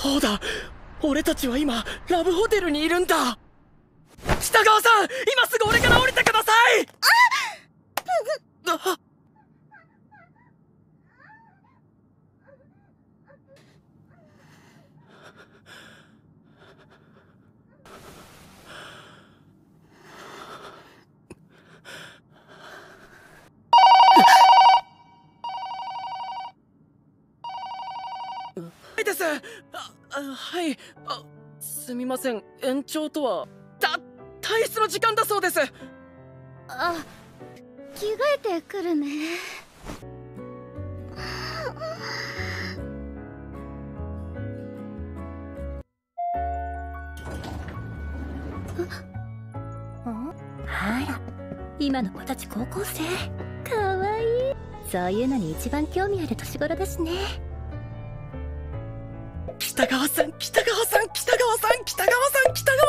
そうだ、俺たちは今ラブホテルにいるんだ。北川さん、今すぐ俺から降りてください。あです。はい。すみません、延長とは。退出の時間だそうです。 着替えてくるね。 あら、今の子たち高校生かわいい。そういうのに一番興味ある年頃だしね。 北川さん、北川さん、北川さん、北川さん、北川